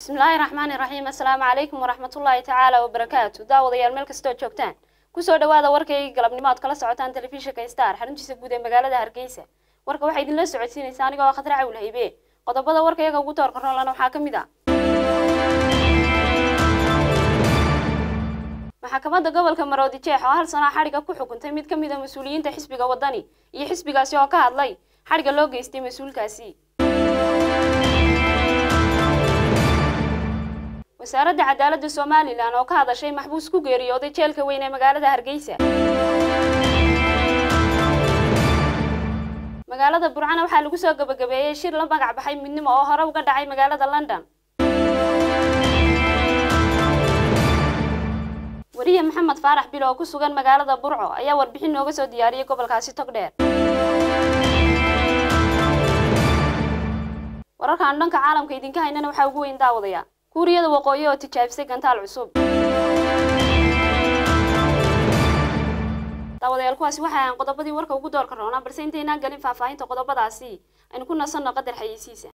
بسم الله الرحمن الرحيم. السلام عليكم ورحمة الله تعالى وبركاته. داوديال meel kasta oo joogtaan ku soo dhawaada warkayga galabnimaad kala socotaan telefishinka Star xaruntiisa guud ee magaalada Hargeysa. Warka waxa idin la socodsiinaysaa aniga oo Khadra Cawil Haybe. Qodobada warkayga ugu toorkarnolana waxa kamid ah maxkamadda gobolka Maroodijeex oo hal sano xariga ku xukuntay mid kamid ah mas'uuliyiinta xisbiga wadani iyo xisbigaasi oo ka hadlay xariga loo geystay mas'uulkaasi. wasaaradda cadaaladda Soomaaliland oo ka hadashay maxbuus ku geeriyooday jeelka weyn ee magaalada Hargeysa. magaalada Burcana waxa lagu soo gabagabeeyay shir la magac baxay midnimo oo hore uga dhacay magaalada London. wariye Maxamed Faarax Bilo oo ku sugan magaalada Burco ayaa warbixin nooga soo diyaariyay gobolkaasi Togdheer. wararkan dhanka caalamka idinka haynana waxa ugu weyn daawadaya kuuriyada waqooyi oo tijaabisay gantaal cusub. daawadayaal kuwaasi waxa aan qodobadii warka ugu door karnaa balse intaynaan galin faahfaahinta qodobadaasi aynu ku nasanno qadar xayeysiisa.